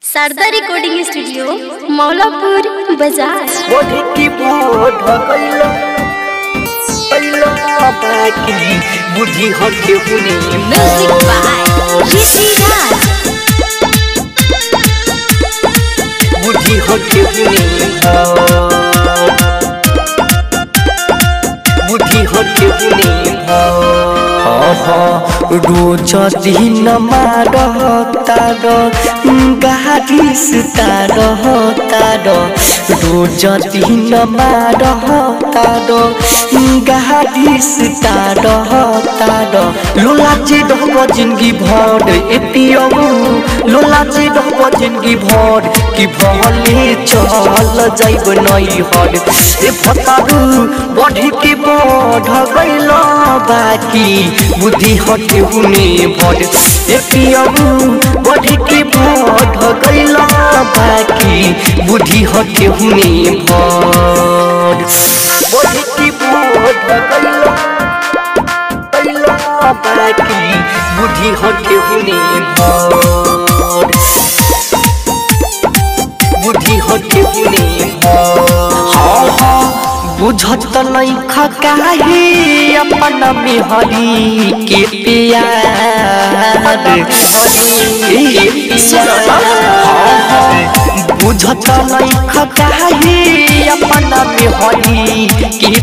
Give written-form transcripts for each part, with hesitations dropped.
Sharda recording studio Maulapur बाजार। बोधी की बोध कइलो कइलो बाकी बुद्धि हटे हुने म्यूजिक बाय ऋषि राज। बुद्धि हटे हुने बुद्धि हटे हुने रोज दिन मारतार गाड़ी सुतार रोज दिन मारतार गाड़ी सुतार लोलाचे डहब जिंदगी भर एपियबू लोलाचे डहब जिंदगी भर कि भले चल जाइब नई हर ए भतारू बढ़ी के बढ़ गइल बाकी बुद्धि हटे हुने भर एपियबू बढ़ी के बढ़ गइल बाकी बुद्धि हटे हुने भर बढ़ी के बढ़ गइल बाकी बुद्धि हटे हुने भर बुद्धि हटे हुने बुझत नहीं खकाही अपन मेहरी के प्यार बुझत नहीं खकाही अपन मेहरी के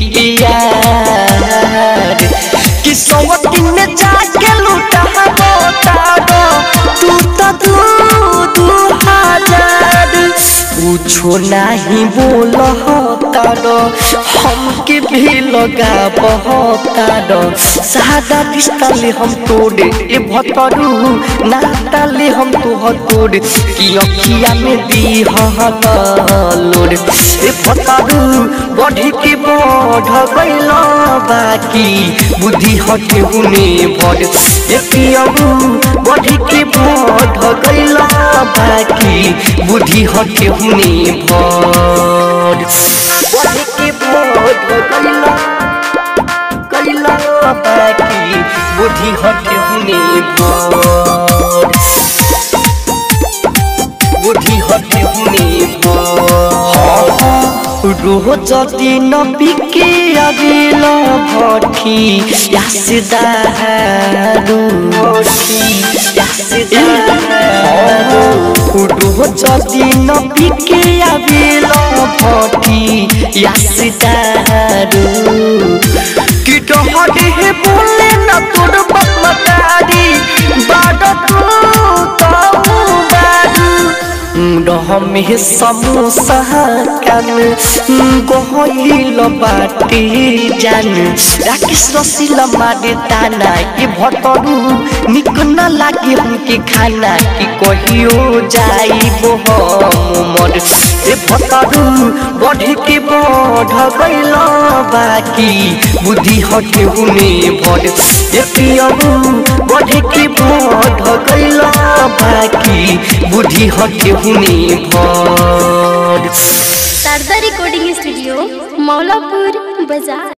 प्यार कि सौती में जाके लूटा तू तो 2000 पूछो नहीं बोल तार हमके भी लगा बहतार सादा रिश्ता हम तोड़े ए भतरू नाताले हम तोहर तोड़े कि अखिया में दी लोड़ ए भतरू बढ़ी के बढ़ गइल बाकी बुद्धि हटे हुने भर ए पियबू बढ़ी के बढ़ गइल बाकी बुद्धि हटे हुने भर बढ़ी के बढ़ गइल बाकी बुद्धि हटे हुने भर बुद्धि हटे हुने रोज दिन बिके अगिल भठी यासदारू रोज दिन बिके अगिल भठी यासदारू कि डहरे हे बोले न तोर बकमकारी बाड़ में समोसा कान गहिल बाटे जान राकेश रसीला मारे ताना के भतरू निक न लागे हमके खाना कि कहियो जाइबो हम मर ए भतरू बढ़ी के बढ़ गइल बाकी बुद्धि हटे हुने भर ए पियबू बढ़ी के बढ़ गइल बाकी बुद्धि हटे हुने भर। शारदा रिकॉर्डिंग स्टूडियो मौलापुर बाजार।